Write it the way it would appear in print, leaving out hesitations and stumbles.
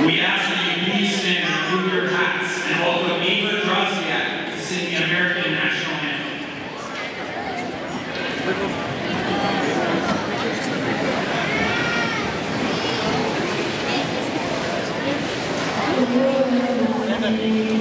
We ask that you please stand and remove your hats and welcome Ava Drosiak to sing the American National Anthem. Anthem.